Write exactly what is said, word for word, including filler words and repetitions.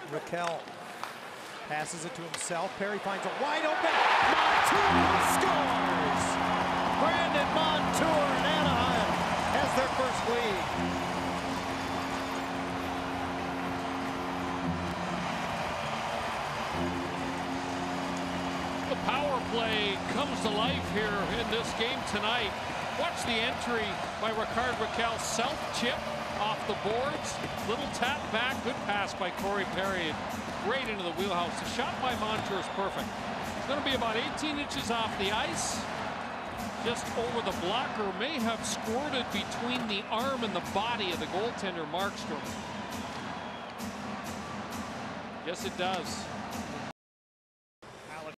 Rakell passes it to himself. Perry finds a wide open. Montour scores! Brandon Montour and Anaheim has their first lead. The power play comes to life here in this game tonight. Watch the entry by Rickard. Rakell, self-chip off the boards. Little tap back. Good pass by Corey Perry. Right into the wheelhouse. The shot by Montour is perfect. It's going to be about eighteen inches off the ice. Just over the blocker. May have squirted between the arm and the body of the goaltender, Markstrom. Yes, it does.